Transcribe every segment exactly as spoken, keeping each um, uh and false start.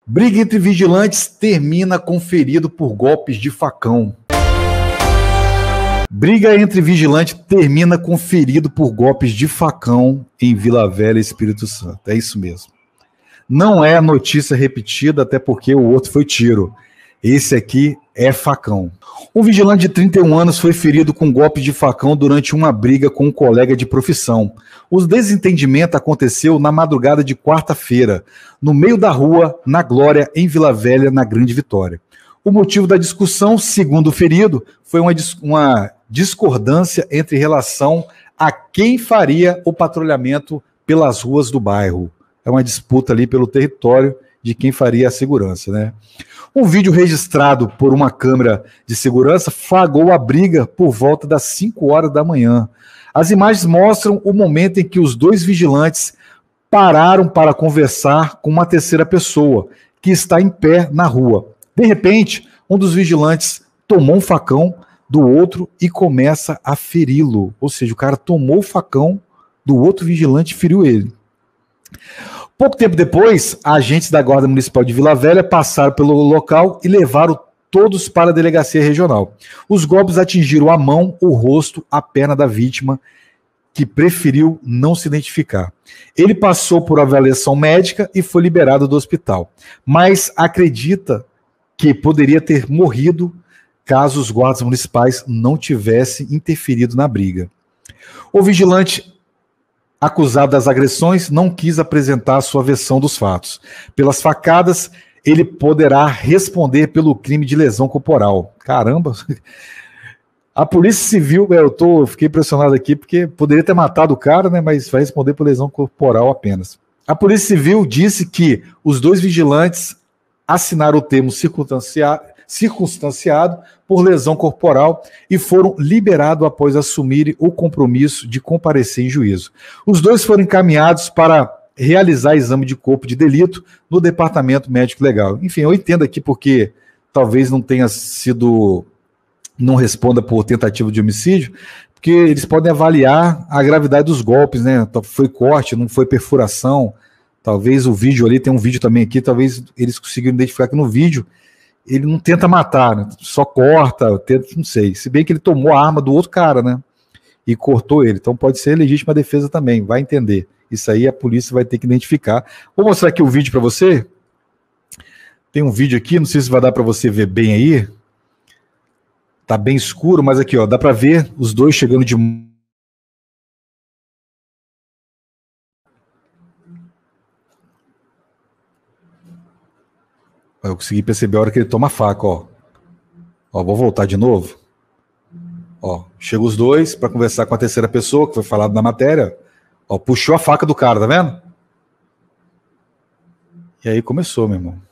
Briga entre vigilantes termina com ferido por golpes de facão. Briga entre vigilante termina com ferido por golpes de facão em Vila Velha, Espírito Santo. É isso mesmo. Não é notícia repetida, até porque o outro foi tiro. Esse aqui é facão. Um vigilante de trinta e um anos foi ferido com golpes de facão durante uma briga com um colega de profissão. O desentendimento aconteceu na madrugada de quarta-feira, no meio da rua, na Glória, em Vila Velha, na Grande Vitória. O motivo da discussão, segundo o ferido, foi uma, uma discordância entre relação a quem faria o patrulhamento pelas ruas do bairro. É uma disputa ali pelo território de quem faria a segurança, né? Um vídeo registrado por uma câmera de segurança flagrou a briga por volta das cinco horas da manhã. As imagens mostram o momento em que os dois vigilantes pararam para conversar com uma terceira pessoa, que está em pé na rua. De repente, um dos vigilantes tomou um facão do outro e começa a feri-lo. Ou seja, o cara tomou o facão do outro vigilante e feriu ele. Pouco tempo depois, agentes da Guarda Municipal de Vila Velha passaram pelo local e levaram todos para a delegacia regional. Os golpes atingiram a mão, o rosto, a perna da vítima, que preferiu não se identificar. Ele passou por avaliação médica e foi liberado do hospital, mas acredita que poderia ter morrido caso os guardas municipais não tivessem interferido na briga. O vigilante acusado das agressões não quis apresentar a sua versão dos fatos. Pelas facadas, ele poderá responder pelo crime de lesão corporal. Caramba! A Polícia Civil, eu, tô, eu fiquei impressionado aqui, porque poderia ter matado o cara, né, mas vai responder por lesão corporal apenas. A Polícia Civil disse que os dois vigilantes assinaram o termo circunstanciado, circunstanciado por lesão corporal e foram liberados após assumirem o compromisso de comparecer em juízo. Os dois foram encaminhados para realizar exame de corpo de delito no Departamento Médico Legal. Enfim, eu entendo aqui porque talvez não tenha sido, não responda por tentativa de homicídio, porque eles podem avaliar a gravidade dos golpes, né? Foi corte, não foi perfuração, talvez o vídeo ali, tem um vídeo também aqui, talvez eles conseguiram identificar que no vídeo ele não tenta matar, né? Só corta, tenta, não sei. Se bem que ele tomou a arma do outro cara, né? E cortou ele. Então pode ser legítima defesa também, vai entender. Isso aí a polícia vai ter que identificar. Vou mostrar aqui o vídeo para você. Tem um vídeo aqui, não sei se vai dar para você ver bem aí. Tá bem escuro, mas aqui, ó, dá para ver os dois chegando de... Eu consegui perceber a hora que ele toma a faca, ó. Ó, vou voltar de novo. Ó, chegam os dois para conversar com a terceira pessoa, que foi falado na matéria. Ó, puxou a faca do cara, tá vendo? E aí começou, meu irmão.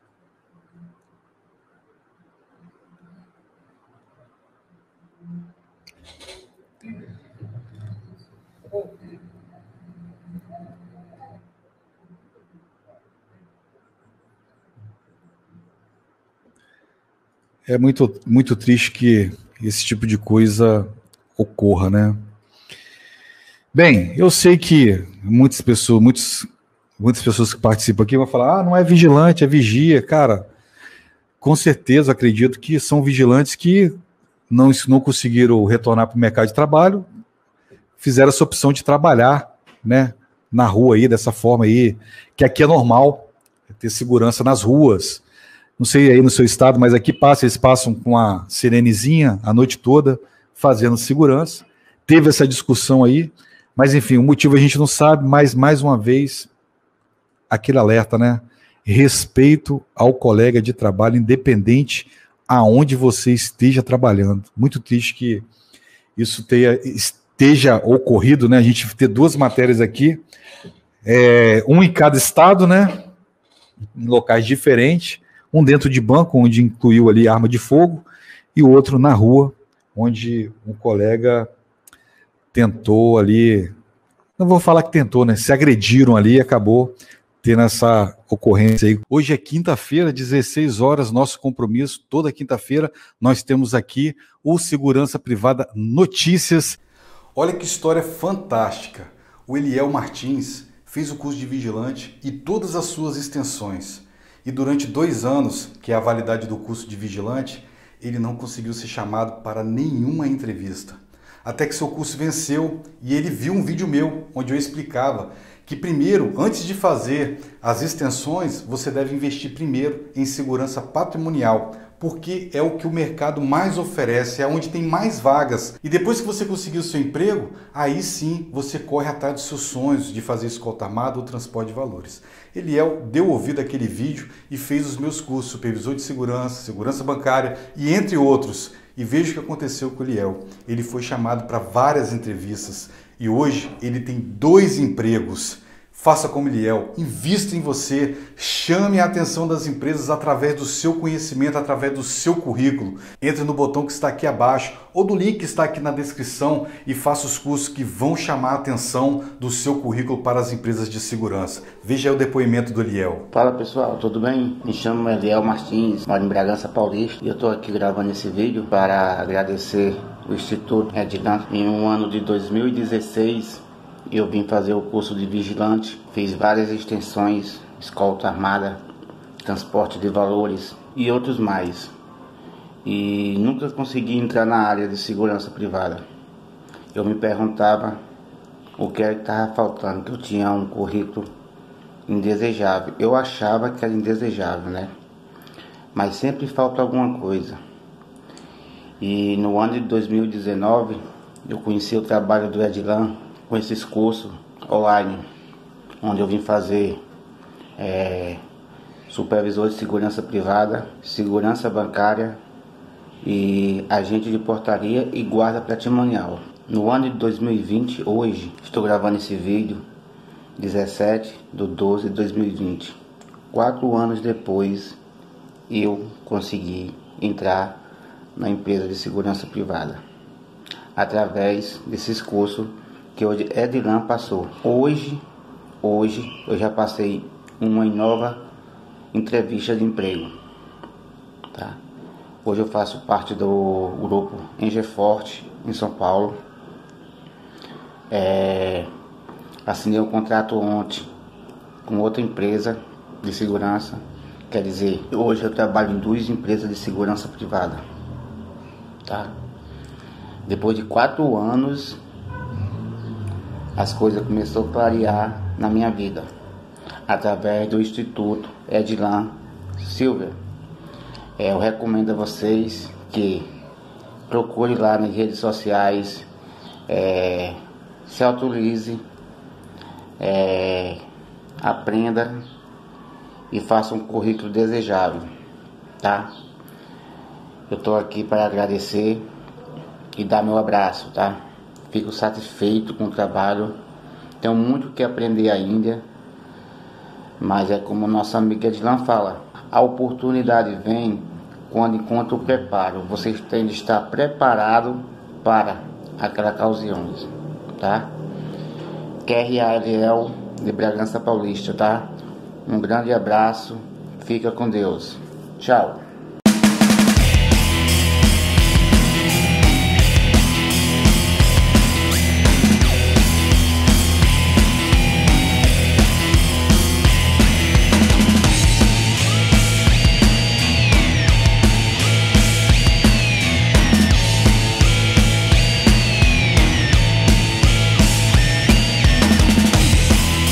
É muito, muito triste que esse tipo de coisa ocorra, né? Bem, eu sei que muitas pessoas, muitos, muitas pessoas que participam aqui vão falar, ah, não é vigilante, é vigia. Cara, com certeza acredito que são vigilantes que não, não conseguiram retornar para o mercado de trabalho, fizeram essa opção de trabalhar, né, na rua aí, dessa forma aí, que aqui é normal, ter segurança nas ruas. Não sei aí no seu estado, mas aqui passa, eles passam com a sirenezinha a noite toda, fazendo segurança. Teve essa discussão aí, mas enfim, o motivo a gente não sabe, mas mais uma vez, aquele alerta, né? Respeito ao colega de trabalho, independente aonde você esteja trabalhando. Muito triste que isso tenha, esteja ocorrido, né? A gente ter duas matérias aqui, é, um em cada estado, né? Em locais diferentes. Um dentro de banco, onde incluiu ali arma de fogo, e o outro na rua, onde um colega tentou ali, não vou falar que tentou, né? Se agrediram ali e acabou tendo essa ocorrência aí. Hoje é quinta-feira, dezesseis horas, nosso compromisso, toda quinta-feira nós temos aqui o Segurança Privada Notícias. Olha que história fantástica. O Eliel Martins fez o curso de vigilante e todas as suas extensões. e durante dois anos, que é a validade do curso de vigilante, ele não conseguiu ser chamado para nenhuma entrevista. Até que seu curso venceu e ele viu um vídeo meu onde eu explicava que primeiro, antes de fazer as extensões, você deve investir primeiro em segurança patrimonial, porque é o que o mercado mais oferece, é onde tem mais vagas. E depois que você conseguir o seu emprego, aí sim você corre atrás dos seus sonhos de fazer escolta armada ou transporte de valores. Eliel deu ouvido àquele vídeo e fez os meus cursos, supervisor de segurança, segurança bancária e entre outros. E veja o que aconteceu com o Eliel. Ele foi chamado para várias entrevistas e hoje ele tem dois empregos. Faça como Eliel, invista em você, chame a atenção das empresas através do seu conhecimento, através do seu currículo. Entre no botão que está aqui abaixo ou do link que está aqui na descrição e faça os cursos que vão chamar a atenção do seu currículo para as empresas de segurança. Veja aí o depoimento do Eliel. Fala pessoal, tudo bem? Me chamo Eliel Martins, moro em Bragança Paulista e eu estou aqui gravando esse vídeo para agradecer o Instituto Edlan. Em um ano de dois mil e dezesseis, eu vim fazer o curso de vigilante, fiz várias extensões, escolta armada, transporte de valores e outros mais. E nunca consegui entrar na área de segurança privada. Eu me perguntava o que era que estava faltando, que eu tinha um currículo indesejável. Eu achava que era indesejável, né? Mas sempre falta alguma coisa. E no ano de dois mil e dezenove, eu conheci o trabalho do Edlan com esses cursos online, onde eu vim fazer é, supervisor de segurança privada, segurança bancária e agente de portaria e guarda patrimonial. No ano de dois mil e vinte, hoje, estou gravando esse vídeo, dezessete de doze de dois mil e vinte. Quatro anos depois, eu consegui entrar na empresa de segurança privada, através desses cursos que hoje Edlan passou. Hoje, hoje eu já passei uma nova entrevista de emprego, tá? Hoje eu faço parte do grupo Engeforte em São Paulo. É, assinei um contrato ontem com outra empresa de segurança. Quer dizer, hoje eu trabalho em duas empresas de segurança privada, tá? Depois de quatro anos, as coisas começaram a clarear na minha vida, através do Instituto Edlan Silver. É, eu recomendo a vocês que procure lá nas redes sociais, é, se autorize, é, aprenda e faça um currículo desejável, tá? Eu estou aqui para agradecer e dar meu abraço, tá? Fico satisfeito com o trabalho, tenho muito que aprender ainda, mas é como nossa amiga Edlan fala, a oportunidade vem quando encontra o preparo. Vocês têm de estar preparado para aquelas ocasiões, tá? Q R A L L de Bragança Paulista, tá? Um grande abraço, fica com Deus, tchau.